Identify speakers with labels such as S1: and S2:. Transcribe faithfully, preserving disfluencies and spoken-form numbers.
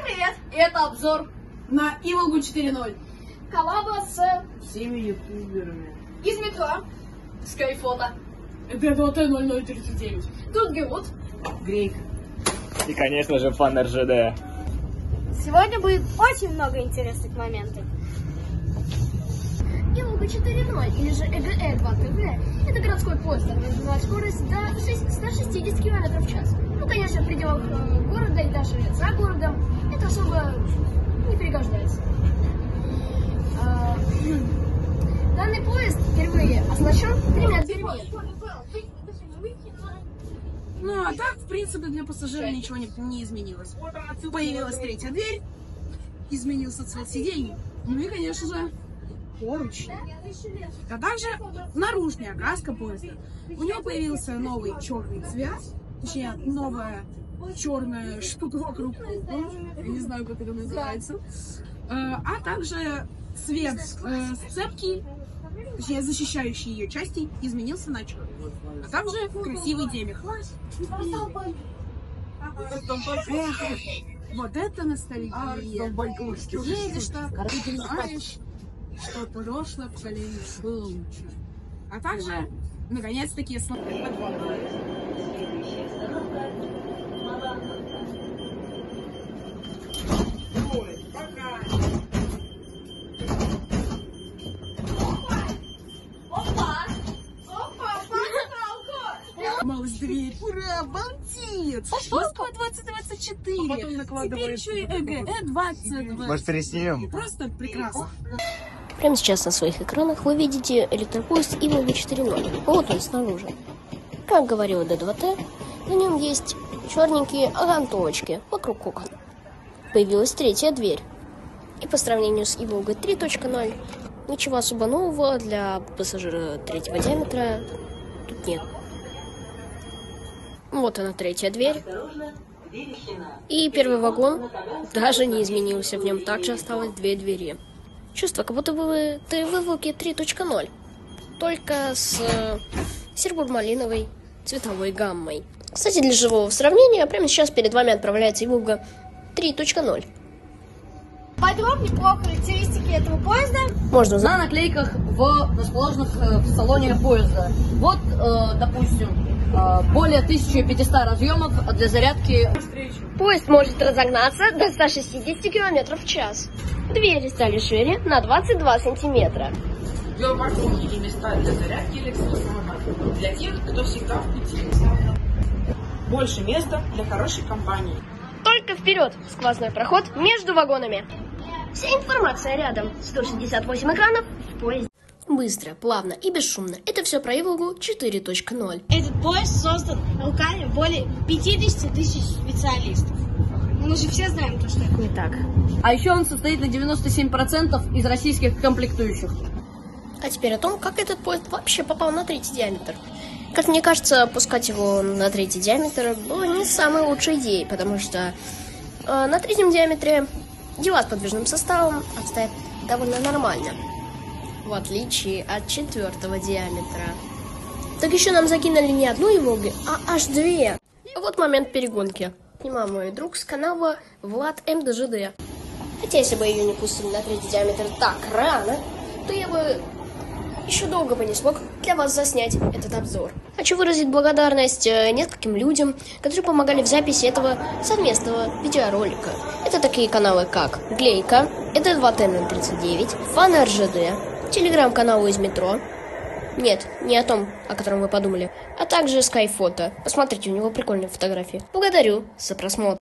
S1: привет! Это обзор
S2: на Иволгу четыре ноль.
S1: коллаба с
S3: всеми ютуберами.
S1: из метро Skyfota.
S2: Это ДВТ ноль ноль тридцать девять.
S1: Тут Геут.
S3: Грейка.
S4: И, конечно же, фан эр жэ дэ.
S5: Сегодня будет очень много интересных моментов.
S1: Иволга четыре ноль, или же э гэ э два тэ вэ, это городской поезд, который развивает скорость до ста шестидесяти километров в час. Ну, конечно, в пределах э, города и даже за городом это особо не пригождается. А, данный поезд впервые оснащен тремя дверьми.
S2: Ну, а так, в принципе, для пассажира ничего не, не изменилось. Появилась третья дверь, изменился цвет сидений, ну и, конечно же, поручни. А также наружная окраска поезда. У него появился новый черный цвет, точнее, новая черная штука вокруг купола, я не знаю, как это называется. А также цвет сцепки, точнее, защищающий ее части, изменился на черный. А также красивый демих. Эх, вот это ностальгия. Едешь так, ты знаешь, что прошлое поколение было лучше. А также, наконец-таки, смотри. Малась дверь. Ура, обалдеть! Москва двадцать двадцать четыре. А потом накладывает. Теперь еще и э гэ э двадцать двадцать.
S4: Может, переснимем?
S2: Просто прекрасно.
S5: Прямо сейчас на своих экранах вы видите электропоезд Иволга четыре ноль. Вот он снаружи. Как говорил дэ два тэ, на нем есть черненькие окантовочки вокруг окон. Появилась третья дверь. И по сравнению с Иволгой три точка ноль, ничего особо нового для пассажира третьего диаметра тут нет. Вот она, третья дверь. И первый вагон даже не изменился. В нем также осталось две двери. Чувство, как будто бы ты в Иволге три точка ноль. Только с э, серо-малиновой цветовой гаммой. Кстати, для живого сравнения, прямо сейчас перед вами отправляется Иволга три точка ноль.
S1: Подробнее по характеристике этого поезда
S5: Можно узнать
S6: на наклейках, в расположенных э, в салоне поезда. Вот, э, допустим, э, более тысячи пятисот разъемов для зарядки.
S5: Поезд может разогнаться до ста шестидесяти километров в час. Двери стали шире на двадцать два сантиметра.
S3: Велопарковки и места для зарядки электросамокатов. Для тех, кто всегда в пути. Больше места для хорошей компании.
S5: Только вперед! Сквозной проход между вагонами. Вся информация рядом. сто шестьдесят восемь экранов в поезде. Быстро, плавно и бесшумно. Это все про Иволгу четыре точка ноль.
S7: Этот поезд создан руками более пятидесяти тысяч специалистов. Мы же все знаем, то, что это
S5: Не так.
S6: А еще он состоит на девяносто семь процентов из российских комплектующих.
S5: А теперь о том, как этот поезд вообще попал на третий диаметр. Как мне кажется, пускать его на третий диаметр было не самой лучшей идеей, потому что э, на третьем диаметре дела с подвижным составом обстоят довольно нормально, в отличие от четвертого диаметра. Так еще нам закинули не одну Иволгу, а аж две. Вот момент перегонки. Снимал мой друг с канала Влад эм дэ жэ дэ. Хотя если бы ее не пустили на третий диаметр так рано, то я бы еще долго бы не смог для вас заснять этот обзор. Хочу выразить благодарность нескольким людям, которые помогали в записи этого совместного видеоролика. Это такие каналы, как Глейка, дэ два тэ ноль тридцать девять, фан эр жэ дэ, телеграм-каналы из метро. Нет, не о том, о котором вы подумали, а также Skyfota. Посмотрите, у него прикольные фотографии. Благодарю за просмотр.